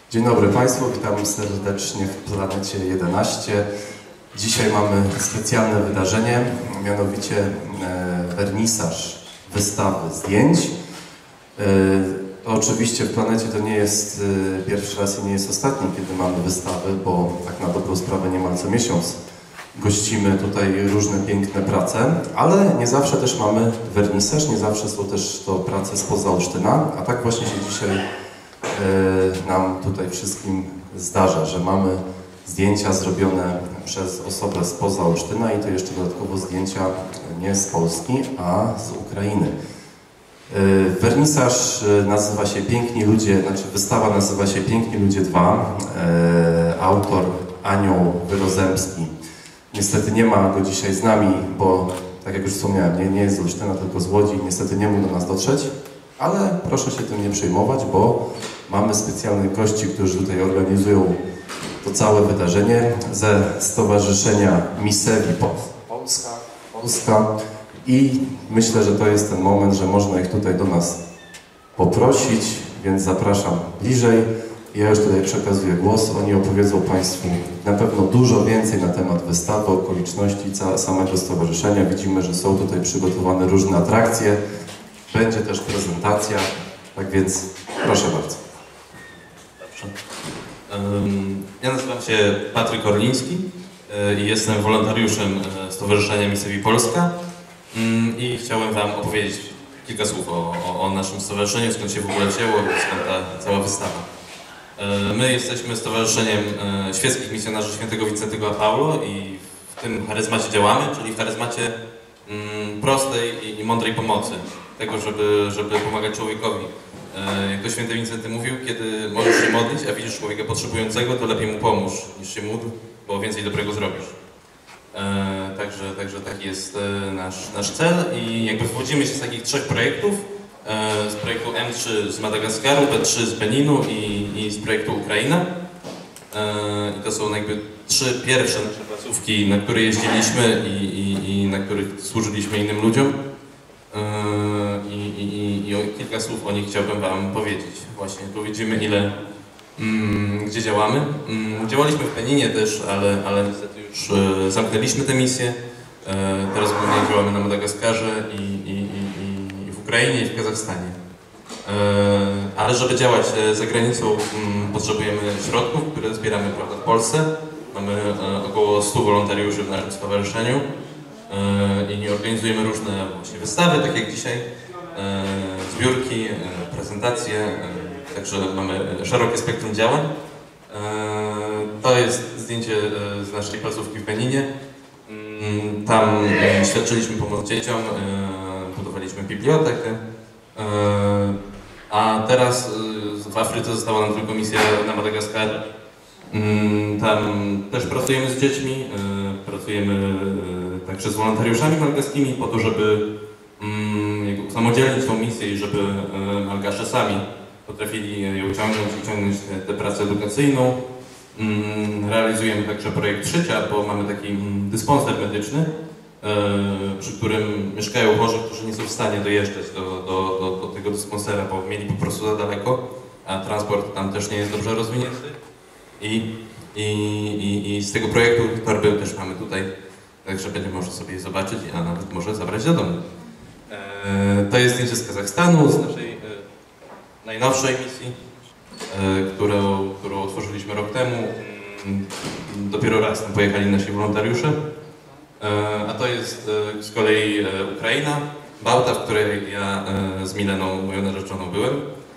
Dzień dobry Państwu, witam serdecznie w Planecie 11. Dzisiaj mamy specjalne wydarzenie, mianowicie wernisaż wystawy zdjęć. Oczywiście w Planecie to nie jest pierwszy raz i nie jest ostatni, kiedy mamy wystawy, bo tak na dobrą sprawę niemal co miesiąc gościmy tutaj różne piękne prace, ale nie zawsze też mamy wernisaż, nie zawsze są też to prace spoza Olsztyna, a tak właśnie się dzisiaj nam tutaj wszystkim zdarza, że mamy zdjęcia zrobione przez osobę spoza Olsztyna i to jeszcze dodatkowo zdjęcia nie z Polski, a z Ukrainy. Wernisaż nazywa się Piękni Ludzie, znaczy wystawa nazywa się Piękni Ludzie 2. Autor Anioł Wyrozemski. Niestety nie ma go dzisiaj z nami, bo tak jak już wspomniałem, nie jest z Olsztyna, tylko z Łodzi. Niestety nie mógł do nas dotrzeć, ale proszę się tym nie przejmować, bo mamy specjalnych gości, którzy tutaj organizują to całe wydarzenie ze Stowarzyszenia Misevi Polska i myślę, że to jest ten moment, że można ich tutaj do nas poprosić, więc zapraszam bliżej. Ja już tutaj przekazuję głos, oni opowiedzą Państwu na pewno dużo więcej na temat wystawy, okoliczności samego stowarzyszenia. Widzimy, że są tutaj przygotowane różne atrakcje, będzie też prezentacja, tak więc proszę bardzo. Ja nazywam się Patryk Orliński i jestem wolontariuszem Stowarzyszenia Misevi Polska i chciałem Wam opowiedzieć kilka słów o naszym stowarzyszeniu, skąd się w ogóle wzięło, skąd ta cała wystawa. My jesteśmy Stowarzyszeniem Świeckich Misjonarzy Świętego Wincentego a Paulo i w tym charyzmacie działamy, czyli w charyzmacie prostej i mądrej pomocy, tego, żeby pomagać człowiekowi. Jak to święty Wincenty mówił, kiedy możesz się modlić, a widzisz człowieka potrzebującego, to lepiej mu pomóż niż się módl, bo więcej dobrego zrobisz. Także taki jest nasz cel i jakby wywodzimy się z takich trzech projektów. Z projektu M3 z Madagaskaru, B3 z Beninu i z projektu Ukraina. I to są jakby trzy pierwsze nasze placówki, na które jeździliśmy i na których służyliśmy innym ludziom. I kilka słów o nich chciałbym Wam powiedzieć. Właśnie tu widzimy gdzie działamy. Działaliśmy w Beninie też, ale niestety już zamknęliśmy tę misję. Teraz głównie działamy na Madagaskarze i w Ukrainie i w Kazachstanie. Ale żeby działać za granicą potrzebujemy środków, które zbieramy w Polsce. Mamy około 100 wolontariuszy w naszym stowarzyszeniu i organizujemy różne właśnie wystawy, tak jak dzisiaj, zbiórki, prezentacje, także mamy szerokie spektrum działań. To jest zdjęcie z naszej placówki w Beninie. Tam świadczyliśmy pomoc dzieciom, budowaliśmy bibliotekę, a teraz w Afryce została nam tylko misja na Madagaskarze. Tam też pracujemy z dziećmi, pracujemy także z wolontariuszami malgaskimi po to, żeby usamodzielnić tą misję i żeby Malgasze sami potrafili ją ciągnąć tę pracę edukacyjną. Realizujemy także projekt Szycia, bo mamy taki dysponser medyczny, przy którym mieszkają chorzy, którzy nie są w stanie dojeżdżać do tego dysponsera, bo mieli po prostu za daleko, a transport tam też nie jest dobrze rozwinięty. I z tego projektu torby też mamy tutaj, także będzie można sobie je zobaczyć, a nawet może zabrać do domu. To jest zdjęcie z Kazachstanu, z naszej najnowszej misji, którą otworzyliśmy rok temu. Dopiero raz tam pojechali nasi wolontariusze. A to jest z kolei Ukraina, Bałta, w której ja z Mileną, moją narzeczoną, byłem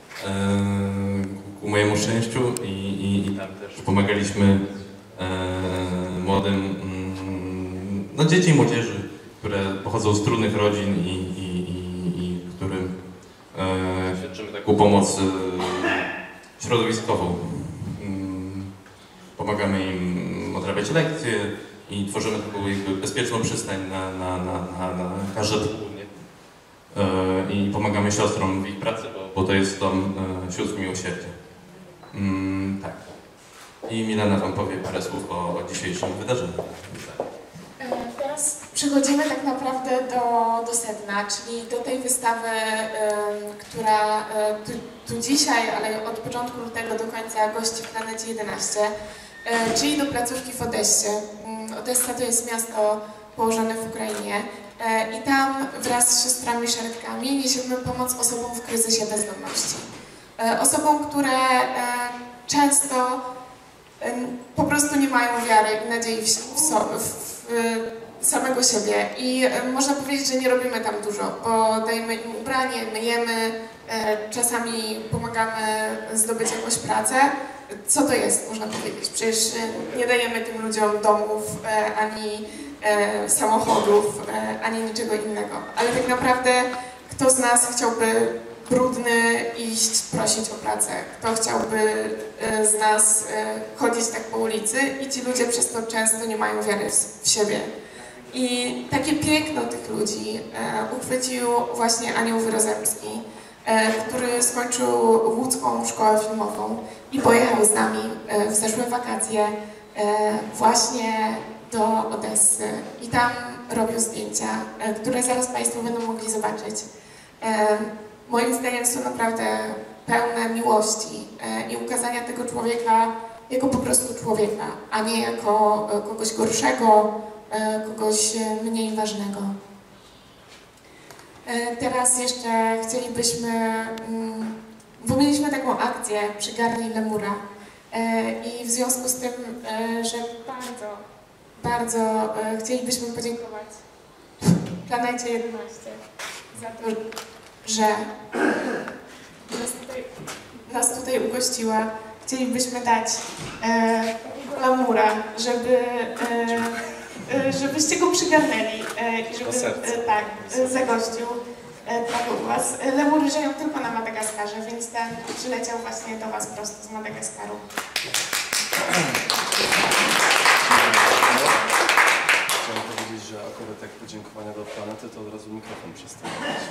ku mojemu szczęściu i tam też pomagaliśmy młodym, dzieci i młodzieży, które pochodzą z trudnych rodzin i którym świadczymy taką pomoc środowiskową. Pomagamy im odrabiać lekcje i tworzymy taką jakby bezpieczną przystań na każde południe. I pomagamy siostrom w ich pracy, bo to jest dom sióstr miłosierdzia. Tak. I Milena Wam powie parę słów o dzisiejszym wydarzeniu. Teraz przechodzimy tak naprawdę do sedna, czyli do tej wystawy, która tu dzisiaj, ale od początku lutego do końca gości w Planecie 11, czyli do placówki w Odessie. Odessa to jest miasto położone w Ukrainie i tam wraz z siostrami Szeregkami niesiemy pomoc osobom w kryzysie bezdomności. Osobom, które często po prostu nie mają wiary i nadziei w samego siebie i można powiedzieć, że nie robimy tam dużo, bo dajemy im ubranie, myjemy, czasami pomagamy zdobyć jakąś pracę. Co to jest, można powiedzieć? Przecież nie dajemy tym ludziom domów, ani samochodów, ani niczego innego. Ale tak naprawdę kto z nas chciałby brudny iść prosić o pracę? Kto chciałby z nas chodzić tak po ulicy? I ci ludzie przez to często nie mają wiary w siebie. I takie piękno tych ludzi uchwycił właśnie Anioł Wyrozemski, który skończył łódzką szkołę filmową i pojechał z nami w zeszłe wakacje właśnie do Odessy i tam robił zdjęcia, które zaraz Państwo będą mogli zobaczyć. Moim zdaniem są naprawdę pełne miłości i ukazania tego człowieka jako po prostu człowieka, a nie jako kogoś gorszego, kogoś mniej ważnego. Teraz jeszcze chcielibyśmy, bo mieliśmy taką akcję Przygarnij Lemura i w związku z tym, że bardzo chcielibyśmy podziękować Planecie 11 za to, że nas tutaj ugościła. Chcielibyśmy dać Lemura, żebyście go przygarnęli i żeby tak, zagościł tak u Was. Lemury żyją tylko na Madagaskarze, więc ten przyleciał właśnie do Was prosto z Madagaskaru. Chciałem powiedzieć, że akurat jak podziękowania do planety, to od razu mikrofon przestał.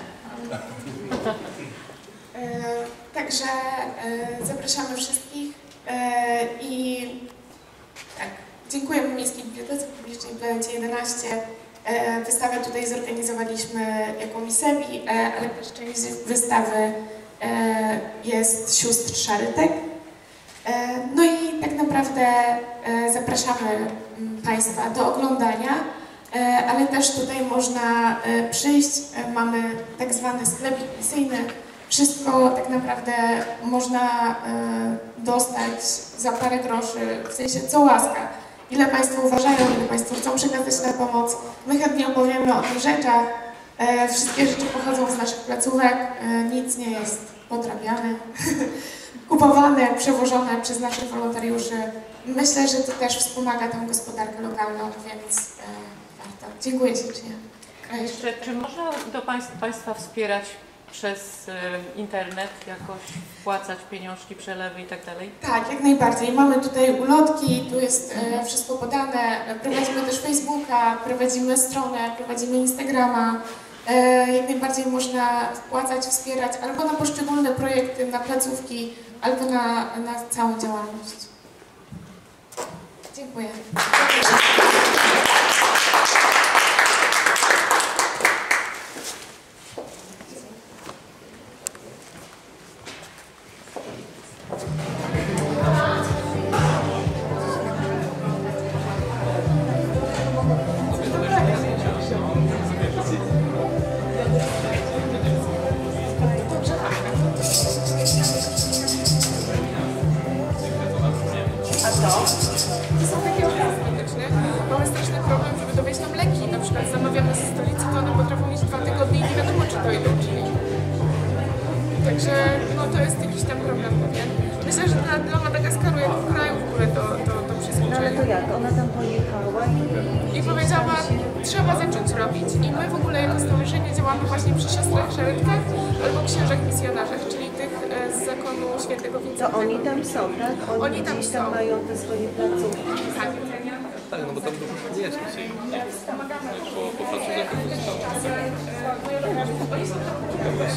Także zapraszamy wszystkich i tak, dziękujemy Miejskiej Bibliotece Publicznej Planecie 11. Wystawę tutaj zorganizowaliśmy jako Misevi, ale też część wystawy jest sióstr Szarytek. No i tak naprawdę zapraszamy Państwa do oglądania, ale też tutaj można przyjść. Mamy tak zwany sklepik misyjny. Wszystko tak naprawdę można dostać za parę groszy, w sensie co łaska. Ile Państwo uważają, ile Państwo chcą przekazać na pomoc. My chętnie opowiemy o tych rzeczach. Wszystkie rzeczy pochodzą z naszych placówek, nic nie jest podrabiane, kupowane, przewożone przez naszych wolontariuszy. Myślę, że to też wspomaga tę gospodarkę lokalną, więc warto. Dziękuję ślicznie. Czy można do Państwa wspierać przez internet, jakoś wpłacać pieniążki, przelewy i tak dalej? Tak, jak najbardziej. Mamy tutaj ulotki, tu jest wszystko podane. Prowadzimy też Facebooka, prowadzimy stronę, prowadzimy Instagrama. Jak najbardziej można wpłacać, wspierać albo na poszczególne projekty, na placówki, albo na całą działalność. Dziękuję. Są takie obrazy medyczne. Mamy straszny problem, żeby dowieźć nam leki. Na przykład zamawiamy ze stolicy, to one potrafią mieć 2 tygodnie i nie wiadomo, czy dojdą, czy nie. Także no, to jest jakiś tam problem pewien. Myślę, że dla Madagaskaru jako kraju w ogóle to przeskoczenie. No ale to jak? Ona tam pojechała I powiedziała, trzeba zacząć robić. I my w ogóle jako stowarzyszenie działamy właśnie przy siostrach Szarytkach albo księżach misjonarzach, czyli tych z zakonu świętego Wincentego. To oni tam są, tak? Oni tam gdzieś są. tam mają te swoje placówki. Tak. Tak, no bo tam dużo jest dzisiaj. Po placówkach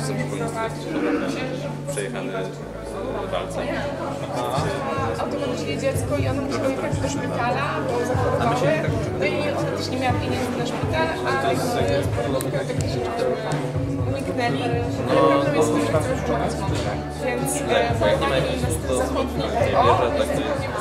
przejechane walce. Automatycznie dziecko i ona musiała jechać do szpitala, bo zachorowały. No i ostatecznie nie miała pieniędzy na szpital, a rekomendując poradnika takie rzeczy uniknęli. Ale problem jest w tym, że chcemy pomagać mamie. Więc powołanie jej na styl zachodni jest zupełnie bezsensowne.